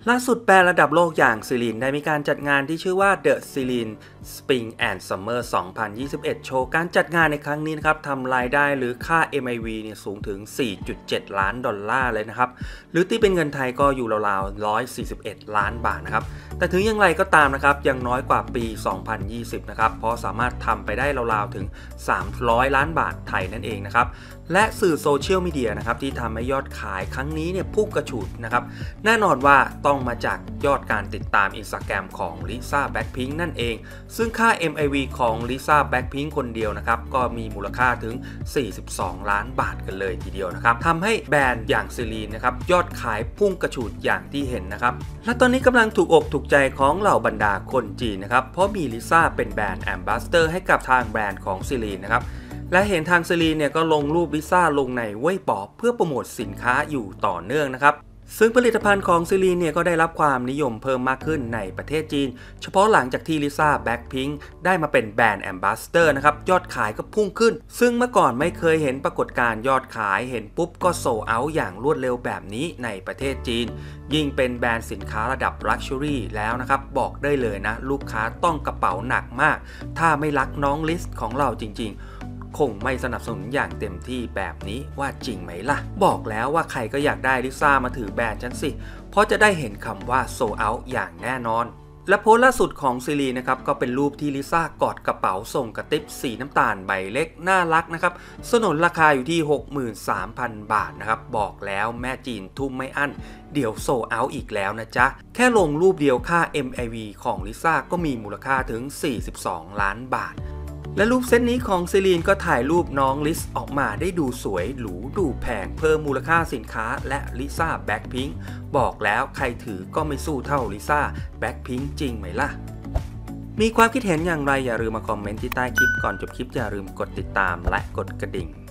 ล่าสุดแบรนด์ระดับโลกอย่างซิลินได้มีการจัดงานที่ชื่อว่า The Celine Spring and Summer 2021 โชว์การจัดงานในครั้งนี้นะครับทำรายได้หรือค่า MIV เนี่ยสูงถึง 4.7 ล้านดอลลาร์เลยนะครับหรือตีเป็นเงินไทยก็อยู่ราวๆ141 ล้านบาทนะครับแต่ถึงอย่างไรก็ตามนะครับยังน้อยกว่าปี 2020 นะครับเพราะสามารถทำไปได้ราวๆถึง300 ล้านบาทไทยนั่นเองนะครับและสื่อโซเชียลมีเดียนะครับที่ทำให้ยอดขายครั้งนี้เนี่ยพุ่งกระฉูดนะครับแน่นอนว่าต้องมาจากยอดการติดตาม Instagram ของ Lisa Blackpink นั่นเองซึ่งค่า MIV ของ Lisa Blackpink คนเดียวนะครับก็มีมูลค่าถึง42 ล้านบาทกันเลยทีเดียวนะครับทำให้แบรนด์อย่างซิลีนนะครับยอดขายพุ่งกระฉูดอย่างที่เห็นนะครับและตอนนี้กำลังถูกอกถูกใจของเหล่าบรรดาคนจีนนะครับเพราะมี Lisa เป็นแบรนด์แอมบาสเดอร์ให้กับทางแบรนด์ของซิลีนนะครับและเห็นทางซิลีนเนี่ยก็ลงรูปลิซ่าลงในเว่ยป๋อเพื่อโปรโมทสินค้าอยู่ต่อเนื่องนะครับซึ่งผลิตภัณฑ์ของซิลีนเนี่ยก็ได้รับความนิยมเพิ่มมากขึ้นในประเทศจีนเฉพาะหลังจากที่ลิซ่าแบ็คพิงค์ได้มาเป็นแบรนด์แอมบาสเดอร์นะครับยอดขายก็พุ่งขึ้นซึ่งเมื่อก่อนไม่เคยเห็นปรากฏการณ์ยอดขายเห็นปุ๊บก็โซลด์เอาท์อย่างรวดเร็วแบบนี้ในประเทศจีนยิ่งเป็นแบรนด์สินค้าระดับลักชัวรี่แล้วนะครับบอกได้เลยนะลูกค้าต้องกระเป๋าหนักมากถ้าไม่รักน้องลิสของเราจริงๆคงไม่สนับสนุนอย่างเต็มที่แบบนี้ว่าจริงไหมล่ะบอกแล้วว่าใครก็อยากได้ลิซ่ามาถือแบรนด์ฉันสิเพราะจะได้เห็นคำว่าโซเอาท์อย่างแน่นอนและโพสต์ล่าสุดของซิลีนะครับก็เป็นรูปที่ลิซ่ากอดกระเป๋าส่งกระติบสีน้ำตาลใบเล็กน่ารักนะครับสนนราคาอยู่ที่ 63,000 บาทนะครับบอกแล้วแม่จีนทุ่มไม่อั้นเดี๋ยวโซเอาท์อีกแล้วนะจ๊ะแค่ลงรูปเดียวค่า MIV ของลิซ่าก็มีมูลค่าถึง42 ล้านบาทและรูปเซตนี้ของซิลีนก็ถ่ายรูปน้องลิซออกมาได้ดูสวยหรูดูแพงเพิ่มมูลค่าสินค้าและลิซ่าแบ็คพิงค์บอกแล้วใครถือก็ไม่สู้เท่าลิซ่าแบ็คพิงค์จริงไหมล่ะมีความคิดเห็นอย่างไรอย่าลืมมาคอมเมนต์ที่ใต้คลิปก่อนจบคลิปอย่าลืมกดติดตามและกดกระดิ่ง